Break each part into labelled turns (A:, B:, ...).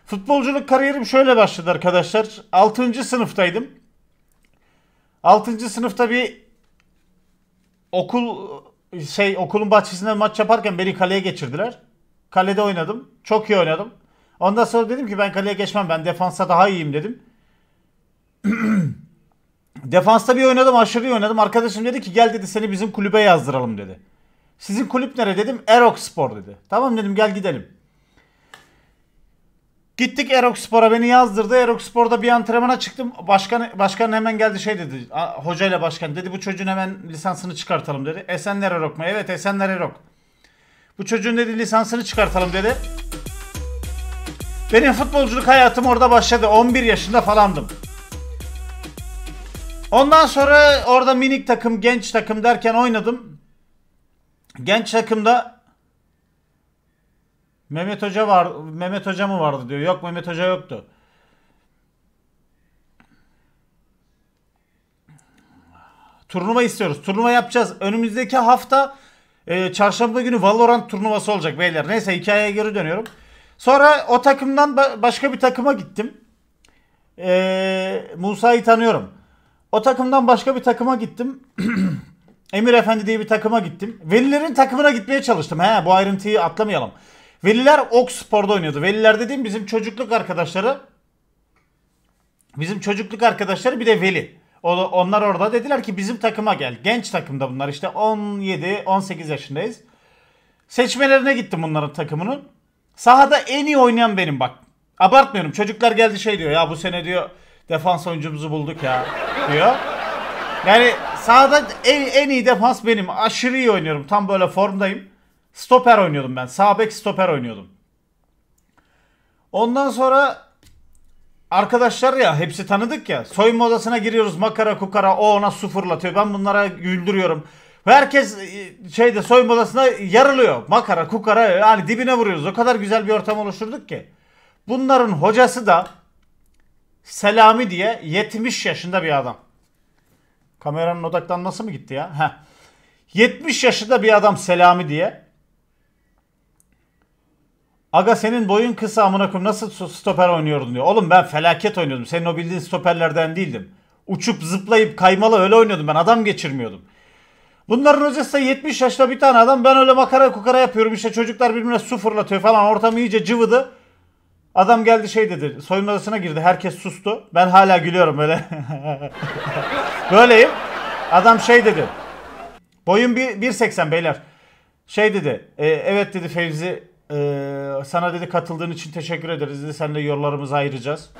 A: Futbolculuk kariyerim şöyle başladı arkadaşlar. 6. sınıftaydım. 6. sınıfta bir okul okulun bahçesinde maç yaparken beni kaleye geçirdiler. Kalede oynadım. Çok iyi oynadım. Ondan sonra dedim ki ben kaleye geçmem. Ben defansa daha iyiyim dedim. Defansta bir oynadım. Aşırı iyi oynadım. Arkadaşım dedi ki gel dedi seni bizim kulübe yazdıralım dedi. Sizin kulüp nere dedim. Erokspor dedi. Tamam dedim gel gidelim. Gittik Erokspor'a beni yazdırdı. Erokspor'da bir antrenmana çıktım. Başkan hemen geldi şey dedi. Hocayla başkan dedi bu çocuğun hemen lisansını çıkartalım dedi. Esenler Erok mu? Evet Esenler Erok. Bu çocuğun dedi lisansını çıkartalım dedi. Benim futbolculuk hayatım orada başladı. 11 yaşında falandım. Ondan sonra orada minik takım, genç takım derken oynadım. Genç takımda Mehmet Hoca var. Mehmet Hoca mı vardı diyor. Yok Mehmet Hoca yoktu. Turnuva istiyoruz. Turnuva yapacağız. Önümüzdeki hafta çarşamba günü Valorant turnuvası olacak beyler. Neyse hikayeye geri dönüyorum. Sonra o takımdan başka bir takıma gittim. Musa'yı tanıyorum. O takımdan başka bir takıma gittim. Emir Efendi diye bir takıma gittim. Velilerin takımına gitmeye çalıştım. Bu ayrıntıyı atlamayalım. Veliler Okspor'da oynuyordu. Veliler dediğim bizim çocukluk arkadaşları. Bizim çocukluk arkadaşları bir de veli. Onlar orada dediler ki bizim takıma gel. Genç takımda bunlar işte 17-18 yaşındayız. Seçmelerine gittim bunların takımının. Sahada en iyi oynayan benim bak. Abartmıyorum. Çocuklar geldi şey diyor ya bu sene diyor defans oyuncumuzu bulduk ya diyor. Yani sahada en iyi defans benim. Aşırı iyi oynuyorum. Tam böyle formdayım. Stoper oynuyordum ben. Sağ bek stoper oynuyordum. Ondan sonra arkadaşlar ya hepsi tanıdık ya. Soyunma odasına giriyoruz makara kukara o ona su fırlatıyor. Ben bunlara güldürüyorum. Ve herkes soyunma odasına yarılıyor. Makara kukara yani dibine vuruyoruz. O kadar güzel bir ortam oluşturduk ki. Bunların hocası da Selami diye 70 yaşında bir adam. Kameranın odaklanması mı gitti ya? 70 yaşında bir adam Selami diye. Aga senin boyun kısa amına koyayım nasıl stoper oynuyordun diyor. Oğlum ben felaket oynuyordum. Senin o bildiğin stoperlerden değildim. Uçup zıplayıp kaymalı öyle oynuyordum ben. Adam geçirmiyordum. Bunların hocası da 70 yaşında bir tane adam. Ben öyle makara kukara yapıyorum. İşte çocuklar birbirine su fırlatıyor falan. Ortam iyice cıvıdı. Adam geldi şey dedi. Soyunma odasına girdi. Herkes sustu. Ben hala gülüyorum böyle. Böyleyim. Adam şey dedi. Boyum 1.80 beyler. Şey dedi. Evet dedi Fevzi. Sana dedi katıldığın için teşekkür ederiz dedi. Seninle yollarımızı ayıracağız.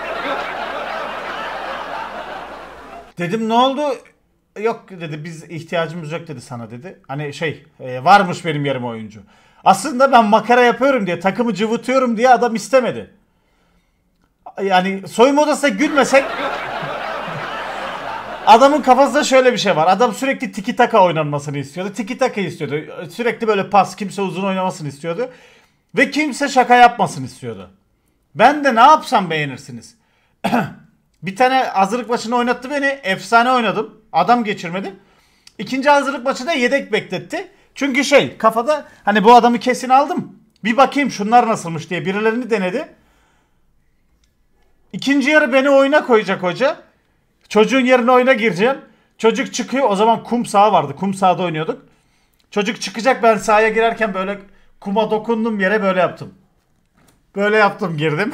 A: Dedim ne oldu? Yok dedi biz ihtiyacımız yok dedi sana dedi. Hani varmış benim yerime oyuncu. Aslında ben makara yapıyorum diye takımı cıvıtıyorum diye adam istemedi. Yani soyunma odasına gülmesek adamın kafasında şöyle bir şey var. Adam sürekli tiki taka oynanmasını istiyordu. Tiki taka istiyordu. Sürekli böyle pas kimse uzun oynamasını istiyordu. Ve kimse şaka yapmasını istiyordu. Ben de ne yapsam beğenirsiniz. Bir tane hazırlık maçını oynattı beni. Efsane oynadım. Adam geçirmedim. İkinci hazırlık maçında yedek bekletti. Çünkü kafada hani bu adamı kesin aldım. Bir bakayım şunlar nasılmış diye birilerini denedi. İkinci yarı beni oyuna koyacak hoca. Çocuğun yerine oyuna gireceğim. Çocuk çıkıyor. O zaman kum saha vardı. Kum sahada oynuyorduk. Çocuk çıkacak ben sahaya girerken böyle kuma dokundum yere böyle yaptım. Böyle yaptım girdim.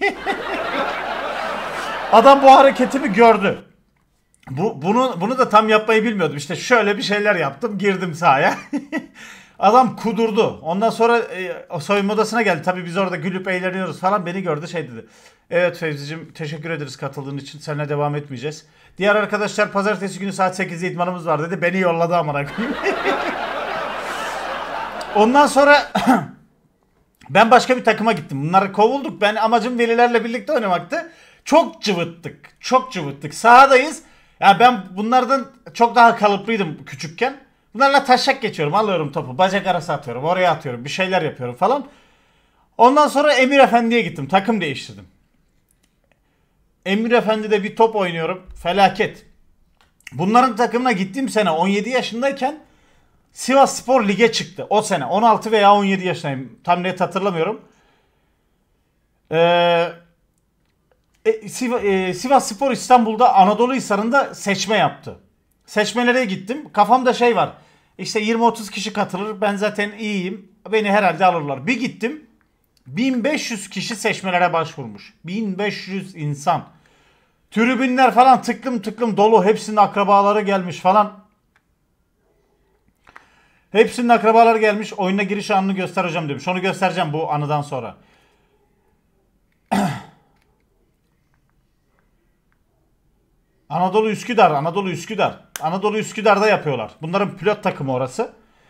A: Adam bu hareketimi gördü. Bunu da tam yapmayı bilmiyordum. İşte şöyle bir şeyler yaptım. Girdim sahaya. Adam kudurdu. Ondan sonra soyunma odasına geldi. Tabii biz orada gülüp eğleniyoruz falan. Beni gördü dedi. Evet Fevzi'cim teşekkür ederiz katıldığın için. Seninle devam etmeyeceğiz. Diğer arkadaşlar pazartesi günü saat 8'de idmanımız var dedi. Beni yolladı amına koyayım. Ondan sonra ben başka bir takıma gittim. Bunlar kovulduk. Ben amacım velilerle birlikte oynamaktı. Çok cıvıttık. Çok cıvıttık. Sahadayız. Ya ben bunlardan çok daha kalıplıydım küçükken. Bunlarla taşak geçiyorum. Alıyorum topu. Bacak arası atıyorum. Oraya atıyorum. Bir şeyler yapıyorum falan. Ondan sonra Emir Efendi'ye gittim. Takım değiştirdim. Emir Efendi'de bir top oynuyorum. Felaket. Bunların takımına gittiğim sene 17 yaşındayken Sivasspor Lig'e çıktı. O sene 16 veya 17 yaşındayım. Tam net hatırlamıyorum. Sivasspor İstanbul'da Anadoluhisar'ında seçme yaptı. Seçmelere gittim. Kafamda şey var. İşte 20-30 kişi katılır. Ben zaten iyiyim. Beni herhalde alırlar. Bir gittim. 1500 kişi seçmelere başvurmuş. 1500 insan. Tribünler falan tıklım tıklım dolu. Hepsinin akrabaları gelmiş falan. Hepsinin akrabaları gelmiş. Oyuna giriş anını göstereceğim demiş. Onu göstereceğim bu anıdan sonra. Anadolu Üsküdar. Anadolu Üsküdar'da yapıyorlar. Bunların pilot takımı orası.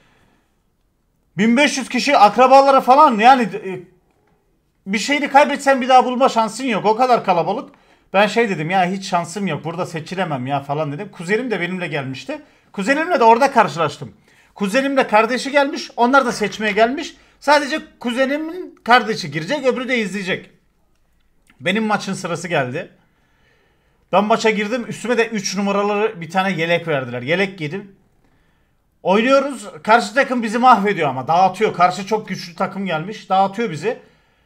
A: 1500 kişi akrabaları falan, yani bir şeyini kaybetsen bir daha bulma şansın yok. O kadar kalabalık. Ben şey dedim ya, hiç şansım yok. Burada seçilemem ya falan dedim. Kuzenim de benimle gelmişti. Kuzenimle de orada karşılaştım. Kuzenimle kardeşi gelmiş. Onlar da seçmeye gelmiş. Sadece kuzenimin kardeşi girecek. Öbürü de izleyecek. Benim maçın sırası geldi. Ben maça girdim. Üstüme de 3 numaralı bir tane yelek verdiler. Yelek giydim. Oynuyoruz. Karşı takım bizi mahvediyor ama. Dağıtıyor. Karşı çok güçlü takım gelmiş. Dağıtıyor bizi.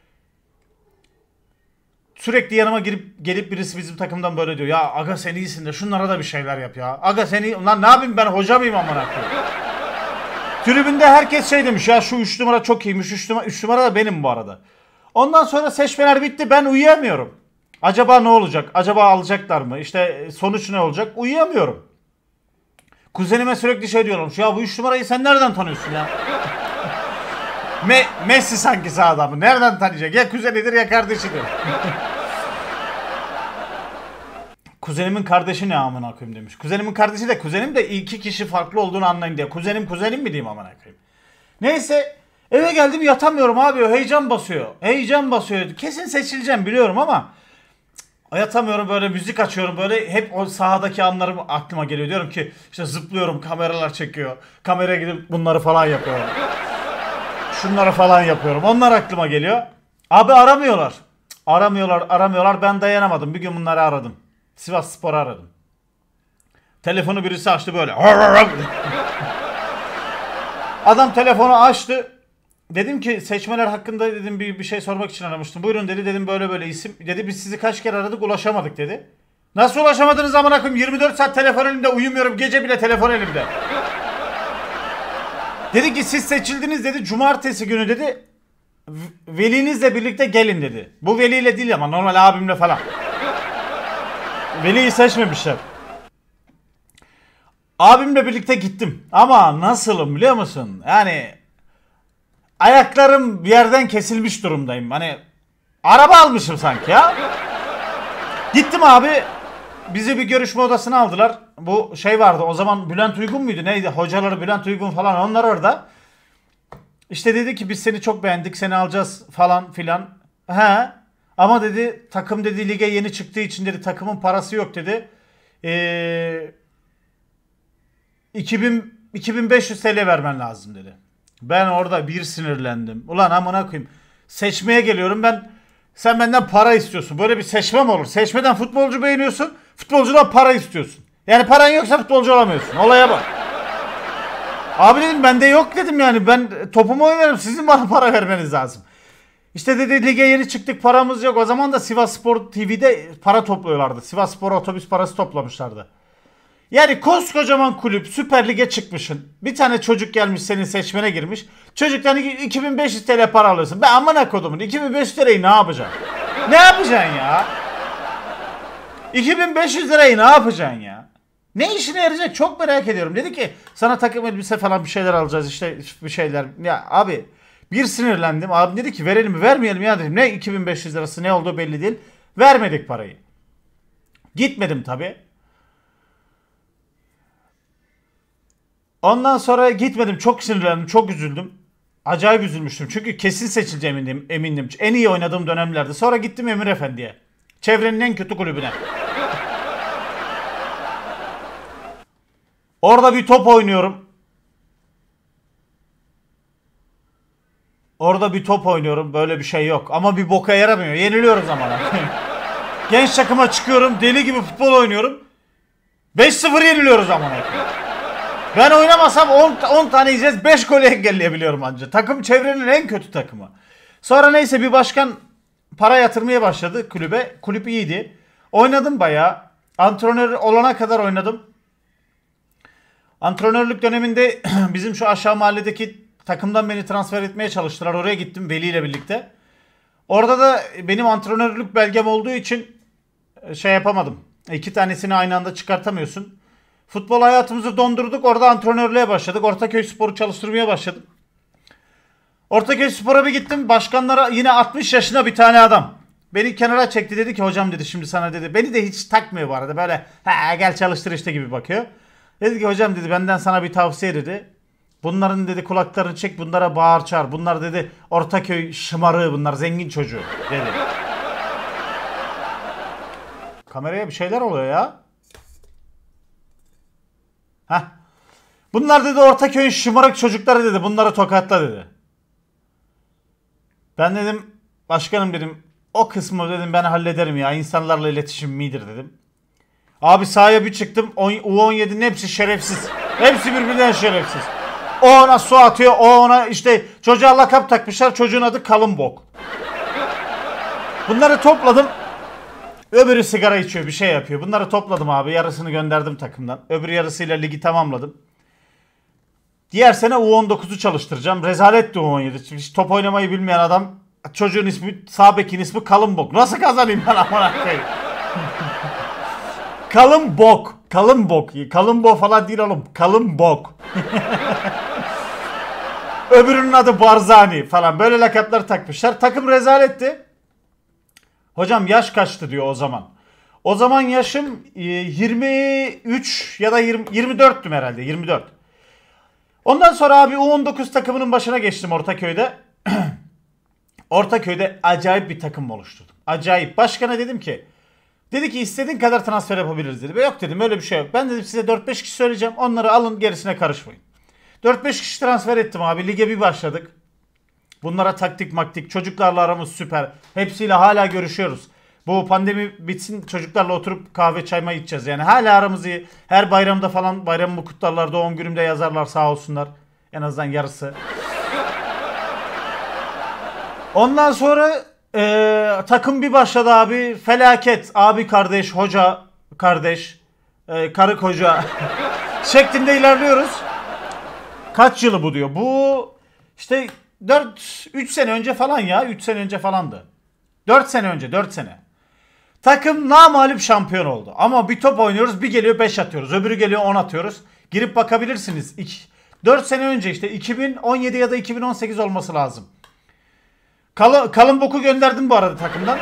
A: Sürekli yanıma gelip birisi bizim takımdan böyle diyor. Ya aga sen iyisin de şunlara da bir şeyler yap ya. Aga sen iyi. Lan ne yapayım, ben hoca mıyım amına koyayım? Tribünde herkes şey demiş. Ya şu 3 numara çok iyiymiş. 3 numara da benim bu arada. Ondan sonra seçmeler bitti. Ben uyuyamıyorum. Acaba ne olacak? Acaba alacaklar mı? İşte sonuç ne olacak? Uyuyamıyorum. Kuzenime sürekli şey diyorum. Ya bu 3 numarayı sen nereden tanıyorsun ya? Messi sanki adamı. Nereden tanıyacak? Ya kuzenidir ya kardeşidir. Kuzenimin kardeşi ne amına koyayım demiş. Kuzenimin kardeşi de kuzenim de 2 kişi farklı olduğunu anlayın diye. Kuzenim mi diyeyim amına koyayım. Neyse eve geldim, yatamıyorum abi. Heyecan basıyor. Heyecan basıyor. Kesin seçileceğim biliyorum ama yatamıyorum, böyle müzik açıyorum, böyle hep o sahadaki anlarım aklıma geliyor. Diyorum ki işte zıplıyorum, kameralar çekiyor. Kameraya gidip bunları falan yapıyorum. Şunları falan yapıyorum. Onlar aklıma geliyor. Abi aramıyorlar. Aramıyorlar. Ben dayanamadım. Bir gün bunları aradım. Sivasspor'u aradım. Telefonu birisi açtı böyle. Adam telefonu açtı. Dedim ki seçmeler hakkında dedim bir şey sormak için aramıştım. Buyurun dedi, dedim böyle isim. Dedi biz sizi kaç kere aradık, ulaşamadık dedi. Nasıl ulaşamadınız amına koyayım? 24 saat telefon elimde, uyumuyorum, gece bile telefon elimde. Dedi ki siz seçildiniz dedi, cumartesi günü dedi velinizle birlikte gelin dedi. Bu veliyle değil ama normal abimle falan. Veliyi seçmemişler. Abimle birlikte gittim ama nasılım biliyor musun? Yani ayaklarım bir yerden kesilmiş durumdayım. Hani araba almışım sanki ya. Gittim abi. Bizi bir görüşme odasına aldılar. Bu şey vardı o zaman, Bülent Uygun muydu neydi? Hocaları Bülent Uygun falan, onlar orada. İşte dedi ki biz seni çok beğendik, seni alacağız falan filan. He. Ama dedi takım dedi lige yeni çıktığı için dedi takımın parası yok dedi. 2500 TL vermen lazım dedi. Ben orada bir sinirlendim. Ulan amına koyayım. Seçmeye geliyorum ben. Sen benden para istiyorsun. Böyle bir seçme mi olur? Seçmeden futbolcu beğeniyorsun. Futbolcudan para istiyorsun. Yani paran yoksa futbolcu olamıyorsun. Olaya bak. Abi dedim bende yok dedim yani. Ben topumu oynarım. Sizin bana para vermeniz lazım. İşte dedi lige yeni çıktık, paramız yok. O zaman da Sivasspor TV'de para topluyorlardı. Sivasspor otobüs parası toplamışlardı. Yani koskocaman kulüp, Süper Lig'e çıkmışsın. Bir tane çocuk gelmiş senin seçmene girmiş. Çocuktan 2500 TL para alıyorsun. Ben amına kodumun 2500 TL'yi ne yapacaksın? Ne yapacaksın ya? 2500 lirayı ne yapacaksın ya? Ne işine yarayacak çok merak ediyorum. Dedi ki sana takım elbise falan bir şeyler alacağız işte bir şeyler. Ya abi bir sinirlendim. Abi dedi ki verelim mi vermeyelim ya dedim. Ne 2500 lirası ne olduğu belli değil. Vermedik parayı. Gitmedim tabi. Ondan sonra gitmedim. Çok sinirlendim. Çok üzüldüm. Acayip üzülmüştüm. Çünkü kesin seçileceğim emindim. En iyi oynadığım dönemlerde. Sonra gittim Emir Efendi'ye. Çevrenin en kötü kulübüne. Orada bir top oynuyorum. Böyle bir şey yok. Ama bir boka yaramıyor. Yeniliyoruz ama. Genç takıma çıkıyorum. Deli gibi futbol oynuyorum. 5-0 yeniliyoruz ama. Ben oynamasam 10 tane yiyeceğiz. 5 golü engelleyebiliyorum anca. Takım çevrenin en kötü takımı. Sonra neyse bir başkan para yatırmaya başladı kulübe. Kulüp iyiydi. Oynadım bayağı. Antrenör olana kadar oynadım. Antrenörlük döneminde bizim şu aşağı mahalledeki takımdan beni transfer etmeye çalıştılar. Oraya gittim Veli ile birlikte. Orada da benim antrenörlük belgem olduğu için şey yapamadım. İki tanesini aynı anda çıkartamıyorsun. Futbol hayatımızı dondurduk. Orada antrenörlüğe başladık. Ortaköy Spor'u çalıştırmaya başladım. Ortaköy Spor'a bir gittim. Başkanlara yine 60 yaşında bir tane adam. Beni kenara çekti, dedi ki hocam dedi şimdi sana dedi. Beni de hiç takmıyor bu arada. Böyle gel çalıştır işte gibi bakıyor. Dedi ki hocam dedi benden sana bir tavsiye dedi. Bunların dedi kulaklarını çek, bunlara bağır çağır. Bunlar dedi Ortaköy şımarığı, bunlar zengin çocuğu dedi. Kameraya bir şeyler oluyor ya. Heh. Bunlar dedi Ortaköy'ün şımarık çocukları dedi. Bunları tokatla dedi. Ben dedim başkanım dedim o kısmı dedim ben hallederim ya. İnsanlarla iletişim midir dedim. Abi sahaya bir çıktım. U17'nin hepsi şerefsiz. Hepsi birbirinden şerefsiz. O ona su atıyor. O ona işte çocuğa lakap takmışlar. Çocuğun adı Kalın Bok. Bunları topladım. Öbürü sigara içiyor, bir şey yapıyor. Bunları topladım abi. Yarısını gönderdim takımdan. Öbür yarısıyla ligi tamamladım. Diğer sene U19'u çalıştıracağım. Rezaletti U17. Hiç top oynamayı bilmeyen adam. Çocuğun ismi, sağ bekin ismi Kalın Bok. Nasıl kazanayım ben amına koyayım? Kalın Bok. Kalın Bok. Kalın Bok falan değil oğlum. Kalın Bok. Öbürünün adı Barzani falan. Böyle lakaplar takmışlar. Takım rezaletti. Hocam yaş kaçtı diyor o zaman. O zaman yaşım 23 ya da 24'tüm herhalde. 24. Ondan sonra abi U19 takımının başına geçtim Ortaköy'de. Ortaköy'de acayip bir takım oluşturdum. Acayip. Başkana dedim ki, dedi ki istediğin kadar transfer yapabiliriz dedi. Yok dedim öyle bir şey yok. Ben dedim size 4-5 kişi söyleyeceğim. Onları alın, gerisine karışmayın. 4-5 kişi transfer ettim abi. Lige bir başladık. Bunlara taktik maktik. Çocuklarla aramız süper. Hepsiyle hala görüşüyoruz. Bu pandemi bitsin çocuklarla oturup kahve çayma içeceğiz. Yani hala aramız iyi. Her bayramda falan bayramımı kutlarlar. Doğum günümde yazarlar sağ olsunlar. En azından yarısı. Ondan sonra takım bir başladı abi. Felaket. Abi kardeş, hoca kardeş, karı koca şeklinde ilerliyoruz. Kaç yılı bu diyor. Bu işte 3 sene önce falan ya. 3 sene önce falandı. 4 sene önce, 4 sene. Takım namağlup şampiyon oldu. Ama bir top oynuyoruz, bir geliyor 5 atıyoruz. Öbürü geliyor 10 atıyoruz. Girip bakabilirsiniz. 4 sene önce işte 2017 ya da 2018 olması lazım. Kalın Bok'u gönderdim bu arada takımdan.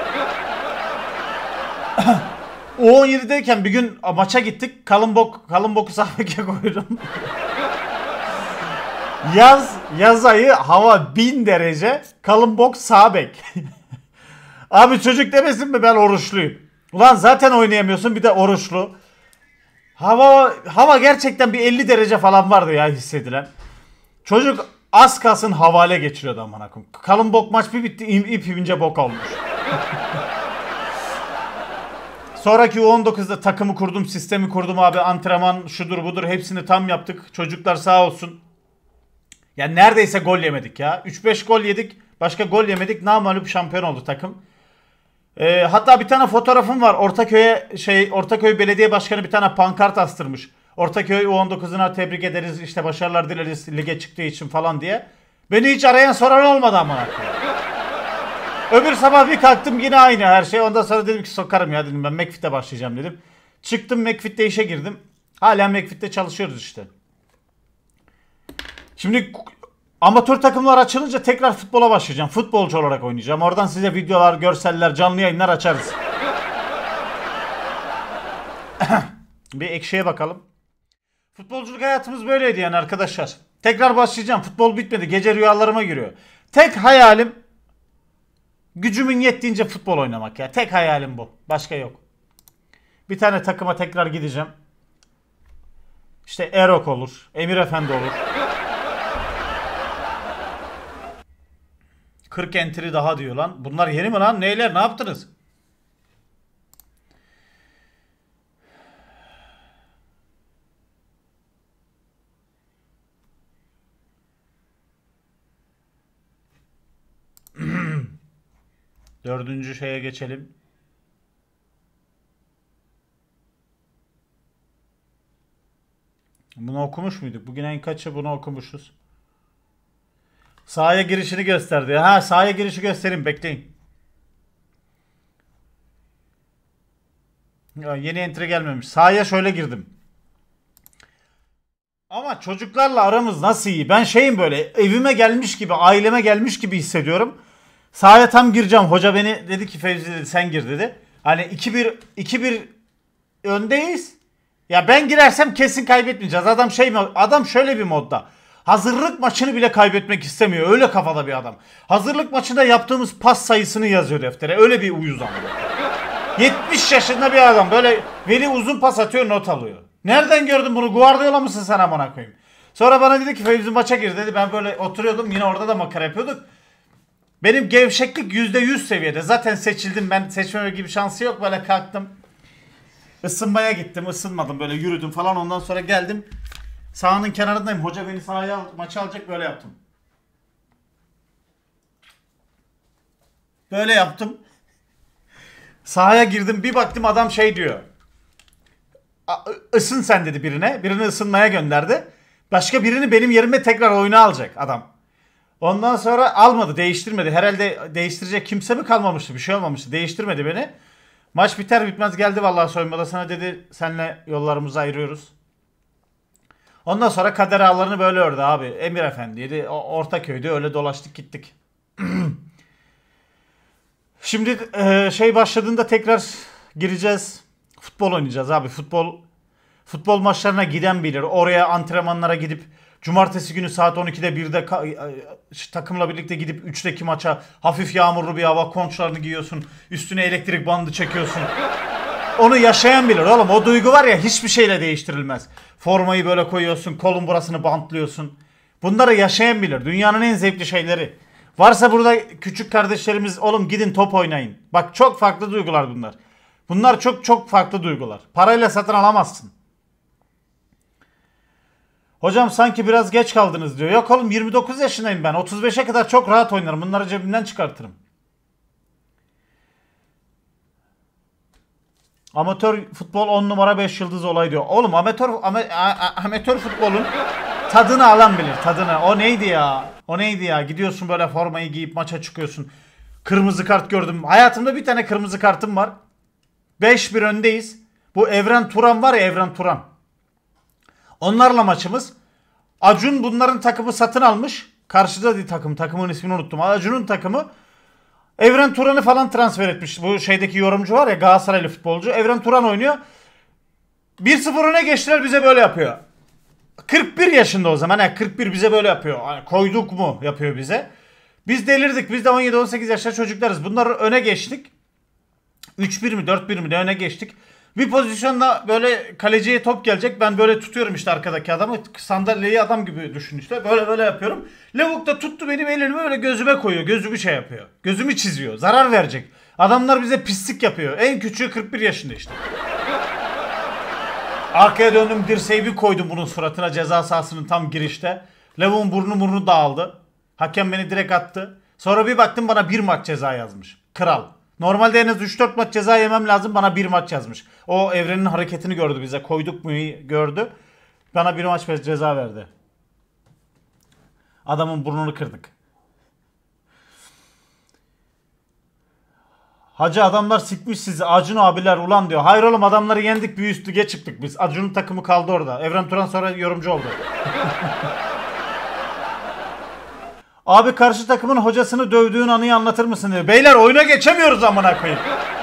A: U17'deyken bir gün maça gittik. Kalın Bok'u sağ beke koydum. Yaz ayı hava 1000 derece. Kalın Bok sağ bek. Abi çocuk demesin mi ben oruçluyum. Ulan zaten oynayamıyorsun bir de oruçlu. Hava gerçekten bir 50 derece falan vardı ya hissedilen. Çocuk az kalsın havale geçiriyordu amına koyayım. Kalın Bok maç bir bitti, ip ince bok olmuş. Sonraki U19'da takımı kurdum, sistemi kurdum abi. Antrenman şudur budur hepsini tam yaptık. Çocuklar sağ olsun. Yani neredeyse gol yemedik ya. 3-5 gol yedik. Başka gol yemedik. Namağlup şampiyon oldu takım. Hatta bir tane fotoğrafım var. Ortaköy Belediye Başkanı bir tane pankart astırmış. Ortaköy U19'una tebrik ederiz, işte başarılar dileriz lige çıktığı için falan diye. Beni hiç arayan soran olmadı amına koyayım. Öbür sabah bir kalktım yine aynı her şey. Ondan sonra dedim ki sokarım ya dedim, ben McFit'e başlayacağım dedim. Çıktım McFit'te işe girdim. Hala McFit'te çalışıyoruz işte. Şimdi amatör takımlar açılınca tekrar futbola başlayacağım. Futbolcu olarak oynayacağım. Oradan size videolar, görseller, canlı yayınlar açarız. Bir ekşiye bakalım. Futbolculuk hayatımız böyleydi yani arkadaşlar. Tekrar başlayacağım. Futbol bitmedi. Gece rüyalarıma giriyor. Tek hayalim gücümün yettiğince futbol oynamak ya. Tek hayalim bu. Başka yok. Bir tane takıma tekrar gideceğim. İşte Erok olur. Emir Efendi olur. 40 entry daha diyor lan. Bunlar yeni mi lan? Neyler? Ne yaptınız? Dördüncü şeye geçelim. Bunu okumuş muyduk? Bugün en kaçı bunu okumuşuz. Sahaya girişini gösterdi. Ha, sahaya girişi göstereyim, bekleyin. Ya, yeni entry gelmemiş. Sahaya şöyle girdim. Ama çocuklarla aramız nasıl iyi? Ben şeyim, böyle evime gelmiş gibi, aileme gelmiş gibi hissediyorum. Sahaya tam gireceğim. Hoca beni dedi ki Fevzi dedi, sen gir dedi. Hani 2-1 öndeyiz. Ya ben girersem kesin kaybetmeyeceğiz. Adam şöyle bir modda. Hazırlık maçını bile kaybetmek istemiyor. Öyle kafada bir adam. Hazırlık maçında yaptığımız pas sayısını yazıyor deftere. Öyle bir uyuz ama. 70 yaşında bir adam. Böyle Veli uzun pas atıyor, not alıyor. Nereden gördün bunu? Guardiola mısın sen amına koyayım? Sonra bana dedi ki Fevzi maça gir dedi. Ben böyle oturuyordum. Yine orada da makara yapıyorduk. Benim gevşeklik %100 seviyede. Zaten seçildim. Ben seçmeme gibi şansı yok. Böyle kalktım. Isınmaya gittim. Isınmadım. Böyle yürüdüm falan. Ondan sonra geldim. Sahanın kenarındayım. Hoca beni sahaya maça alacak. Böyle yaptım. Böyle yaptım. Sahaya girdim. Bir baktım adam şey diyor. Isın sen dedi birine. Birini ısınmaya gönderdi. Başka birini benim yerime tekrar oyuna alacak adam. Ondan sonra almadı. Değiştirmedi. Herhalde değiştirecek kimse mi kalmamıştı? Bir şey olmamıştı. Değiştirmedi beni. Maç biter bitmez geldi vallahi soyunma odasına, dedi senle yollarımızı ayırıyoruz. Ondan sonra kader ağlarını böyle ördü abi. Emir Efendi'ydi. Ortaköy'de öyle dolaştık gittik. Şimdi şey başladığında tekrar gireceğiz. Futbol oynayacağız abi. Futbol maçlarına giden bilir. Oraya antrenmanlara gidip cumartesi günü saat 12'de 1'de takımla birlikte gidip 3'teki maça, hafif yağmurlu bir hava, konçlarını giyiyorsun. Üstüne elektrik bandı çekiyorsun. Onu yaşayan bilir oğlum. O duygu var ya, hiçbir şeyle değiştirilmez. Formayı böyle koyuyorsun, kolun burasını bantlıyorsun. Bunları yaşayan bilir. Dünyanın en zevkli şeyleri. Varsa burada küçük kardeşlerimiz, oğlum gidin top oynayın. Bak çok farklı duygular bunlar. Bunlar çok çok farklı duygular. Parayla satın alamazsın. Hocam sanki biraz geç kaldınız diyor. Yok oğlum, 29 yaşındayım ben. 35'e kadar çok rahat oynarım. Bunları cebimden çıkartırım. Amatör futbol 10 numara 5 yıldız olay diyor. Oğlum amatör futbolun tadını alan bilir, tadını. O neydi ya? O neydi ya? Gidiyorsun böyle formayı giyip maça çıkıyorsun. Kırmızı kart gördüm. Hayatımda bir tane kırmızı kartım var. 5-1 öndeyiz. Bu Evren Turan var ya, Evren Turan. Onlarla maçımız. Acun bunların takımı satın almış. Karşıda bir takımın ismini unuttum. Acun'un takımı Evren Turan'ı falan transfer etmiş. Bu şeydeki yorumcu var ya, Galatasaraylı futbolcu. Evren Turan oynuyor. 1-0 öne geçtiler, bize böyle yapıyor. 41 yaşında o zaman. 41 bize böyle yapıyor. Hani koyduk mu yapıyor bize. Biz delirdik. Biz de 17-18 yaşında çocuklarız. Bunları öne geçtik. 3-1 mi 4-1 mi de öne geçtik. Bir pozisyonda böyle kaleciye top gelecek. Ben böyle tutuyorum işte arkadaki adamı. Sandalyeyi adam gibi düşün işte. Böyle yapıyorum. Lavuk da tuttu benim elimi, böyle gözüme koyuyor. Gözümü şey yapıyor. Gözümü çiziyor. Zarar verecek. Adamlar bize pislik yapıyor. En küçüğü 41 yaşında işte. Arkaya döndüm, dirseği bir koydum bunun suratına, ceza sahasının tam girişte. Lavuk'un burnu dağıldı. Hakem beni direkt attı. Sonra bir baktım bana 1 maç ceza yazmış. Kral. Normalde en az 3-4 maç ceza yemem lazım. Bana 1 maç yazmış. O Evren'in hareketini gördü bize. Koyduk mu gördü. Bana 1 maç ceza verdi. Adamın burnunu kırdık. Hacı adamlar sikmiş sizi. Acun abiler ulan diyor. Hayır oğlum, adamları yendik, bir üst lige çıktık biz. Acun'un takımı kaldı orada. Evren Turan sonra yorumcu oldu. Abi karşı takımın hocasını dövdüğün anıyı anlatır mısın diyor. Beyler oyuna geçemiyoruz amına koyayım.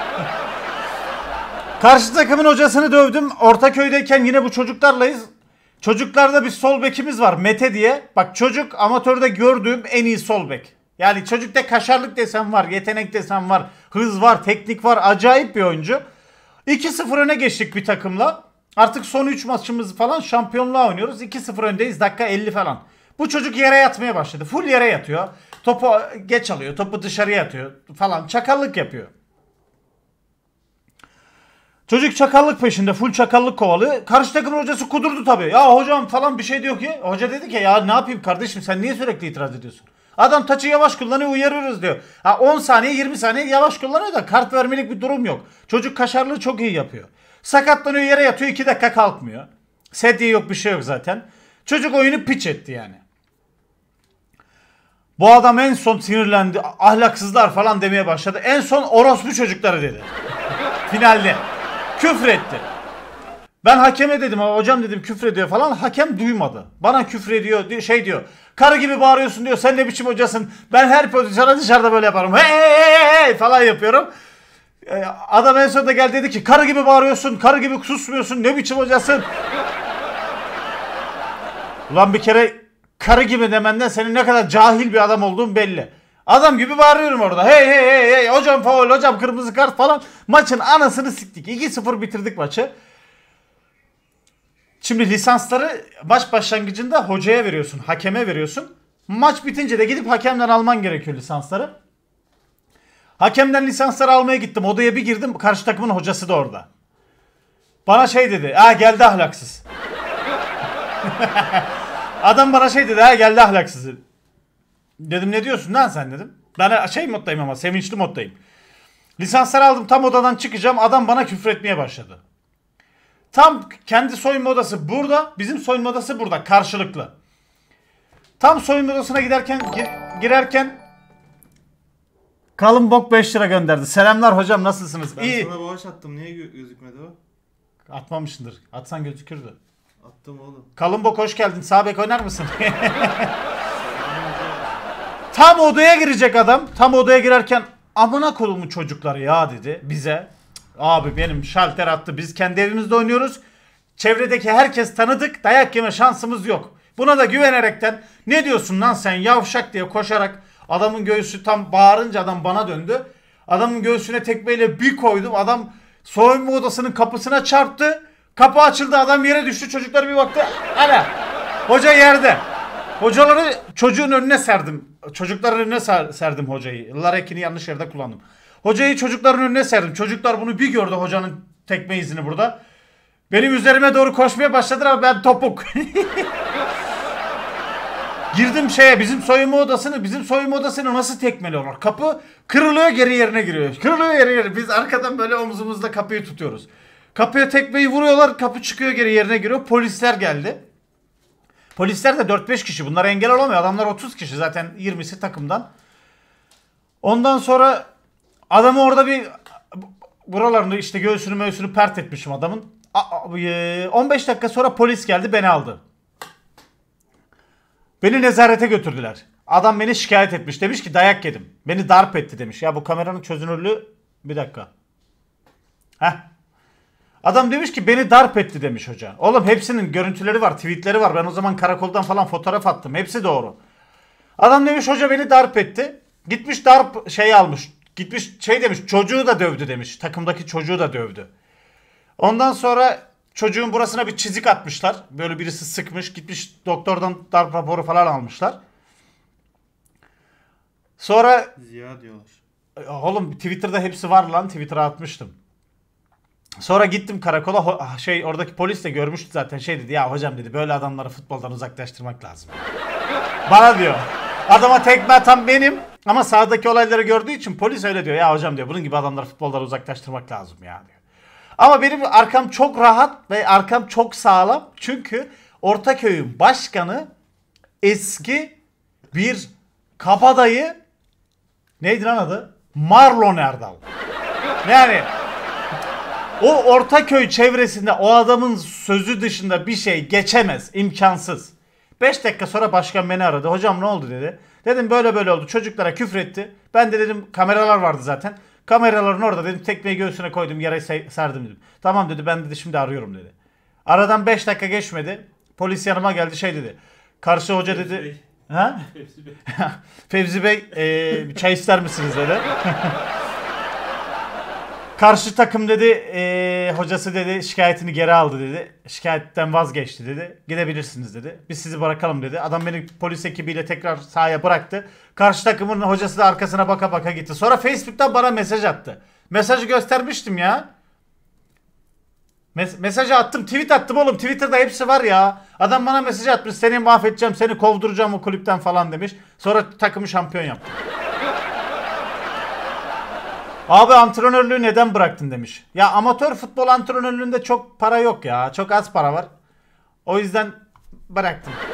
A: Karşı takımın hocasını dövdüm. Ortaköy'deyken yine bu çocuklarlayız. Çocuklarda bir sol bekimiz var, Mete diye. Bak çocuk amatörde gördüğüm en iyi sol bek. Yani çocukta kaşarlık desem var, yetenek desem var, hız var, teknik var. Acayip bir oyuncu. 2-0 öne geçtik bir takımla. Artık son 3 maçımız falan, şampiyonluğa oynuyoruz. 2-0 öndeyiz, dakika 50 falan. Bu çocuk yere yatmaya başladı. Full yere yatıyor. Topu geç alıyor. Topu dışarıya atıyor falan. Çakallık yapıyor. Çocuk çakallık peşinde. Full çakallık kovalıyor. Karşı takımın hocası kudurdu tabii. Ya hocam falan bir şey diyor ki. Hoca dedi ki ya ne yapayım kardeşim, sen niye sürekli itiraz ediyorsun? Adam taçı yavaş kullanıyor, uyarıyoruz diyor. Ha 10 saniye 20 saniye yavaş kullanıyor da kart vermelik bir durum yok. Çocuk kaşarlığı çok iyi yapıyor. Sakatlanıyor, yere yatıyor, 2 dakika kalkmıyor. Sedye yok, bir şey yok zaten. Çocuk oyunu piç etti yani. Bu adam en son sinirlendi. Ahlaksızlar falan demeye başladı. En son orospu çocukları dedi. Finalde. Küfretti. Ben hakeme dedim, hocam dedim küfrediyor falan. Hakem duymadı. Bana küfrediyor, şey diyor. Karı gibi bağırıyorsun diyor. Sen ne biçim hocasın? Ben her pozisyona dışarıda böyle yaparım. Hey falan yapıyorum. Adam en sonunda geldi dedi ki karı gibi bağırıyorsun. Karı gibi susmuyorsun. Ne biçim hocasın? Ulan bir kere karı gibi demenden senin ne kadar cahil bir adam olduğun belli. Adam gibi bağırıyorum orada. Hey hocam faul, hocam kırmızı kart falan. Maçın anasını siktik. 2-0 bitirdik maçı. Şimdi lisansları maç başlangıcında hocaya veriyorsun, hakeme veriyorsun. Maç bitince de gidip hakemden alman gerekiyor lisansları. Hakemden lisansları almaya gittim. Odaya bir girdim. Karşı takımın hocası da orada. Bana şey dedi. Geldi ahlaksız. Adam bana şey dedi. Geldi ahlaksız. Dedim ne diyorsun lan sen dedim. Ben şey moddayım ama sevinçli moddayım. Lisansları aldım, tam odadan çıkacağım. Adam bana küfretmeye başladı. Tam kendi soyunma odası burada. Bizim soyunma odası burada. Karşılıklı. Tam soyunma odasına girerken kalın bok 5 lira gönderdi. Selamlar hocam, nasılsınız?
B: Ben
A: İyi.
B: sana bağış attım. Niye gözükmedi o?
A: Atmamışsındır. Atsan gözükürdü.
B: Attım oğlum.
A: Kalın bok hoş geldin. Sağ bek oynar mısın? Tam odaya girecek adam. Tam odaya girerken amına kodumu çocukları ya dedi bize. Abi benim şalter attı. Biz kendi evimizde oynuyoruz. Çevredeki herkes tanıdık. Dayak yeme şansımız yok. Buna da güvenerekten ne diyorsun lan sen yavşak diye koşarak adamın göğsü tam bağırınca adam bana döndü. Adamın göğsüne tekmeyle bir koydum. Adam soyunma odasının kapısına çarptı. Kapı açıldı, adam yere düştü. Çocuklar bir baktı. Hala. Hoca yerde. Hocaları çocuğun önüne serdim. Çocukların önüne serdim hocayı. Larekini yanlış yerde kullandım. Hocayı çocukların önüne serdim. Çocuklar bunu bir gördü, hocanın tekme izini burada. Benim üzerime doğru koşmaya başladılar ama ben topuk. Girdim bizim soyunma odasını nasıl tekmeliyorlar? Kapı kırılıyor, geri yerine giriyor. Kırılıyor, geri yerine. Biz arkadan böyle omzumuzda kapıyı tutuyoruz. Kapıya tekmeyi vuruyorlar, kapı çıkıyor, geri yerine giriyor. Polisler geldi. Polisler de 4-5 kişi. Bunlar engel olamıyor. Adamlar 30 kişi zaten, 20'si takımdan. Ondan sonra adamı orada bir buralarını işte göğsünü pert etmişim adamın. 15 dakika sonra polis geldi, beni aldı. Beni nezarete götürdüler. Adam beni şikayet etmiş. Demiş ki dayak yedim. Beni darp etti demiş. Ya bu kameranın çözünürlüğü bir dakika. Adam demiş ki beni darp etti demiş hoca. Oğlum hepsinin görüntüleri var, tweetleri var. Ben o zaman karakoldan falan fotoğraf attım. Hepsi doğru. Adam demiş hoca beni darp etti. Gitmiş darp almış. Gitmiş demiş, çocuğu da dövdü demiş. Takımdaki çocuğu da dövdü. Ondan sonra çocuğun burasına bir çizik atmışlar. Böyle birisi sıkmış. Gitmiş doktordan darp raporu falan almışlar. Sonra
B: Ziya diyorlar.
A: oğlum Twitter'da hepsi var lan. Twitter'a atmıştım. Sonra gittim karakola. Oradaki polis de görmüştü zaten. Dedi ya hocam dedi, böyle adamları futboldan uzaklaştırmak lazım. Bana diyor. Adama tekme atan benim. Ama sahadaki olayları gördüğü için polis öyle diyor. Ya hocam diyor, bunun gibi adamları futboldan uzaklaştırmak lazım ya diyor. Ama benim arkam çok rahat ve arkam çok sağlam. Çünkü Ortaköy'ün başkanı eski bir kabadayı, neydi lan adı? Marlon Erdal. Yani o Ortaköy çevresinde o adamın sözü dışında bir şey geçemez. İmkansız. 5 dakika sonra başkan beni aradı. Hocam ne oldu dedi. Dedim böyle oldu. Çocuklara küfretti. Ben de dedim kameralar vardı zaten. Kameraların orada dedim, tekmeyi göğsüne koydum, yere serdim dedim. Tamam dedi, ben dedi şimdi arıyorum dedi. Aradan 5 dakika geçmedi. Polis yanıma geldi, dedi. Karşı hoca
B: Fevzi
A: dedi.
B: Bey.
A: Ha?
B: Fevzi Bey.
A: Fevzi Bey çay ister misiniz dedi. Karşı takım dedi hocası dedi şikayetini geri aldı dedi. Şikayetten vazgeçti dedi. Gidebilirsiniz dedi. Biz sizi bırakalım dedi. Adam beni polis ekibiyle tekrar sahaya bıraktı. Karşı takımın hocası da arkasına baka baka gitti. Sonra Facebook'tan bana mesaj attı. Mesajı göstermiştim ya. Mesajı attım, tweet attım oğlum. Twitter'da hepsi var ya. Adam bana mesaj atmış. Seni mahvedeceğim, seni kovduracağım o kulüpten falan demiş. Sonra takımı şampiyon yaptı. Abi antrenörlüğü neden bıraktın demiş. Ya amatör futbol antrenörlüğünde çok para yok ya. Çok az para var. O yüzden bıraktım.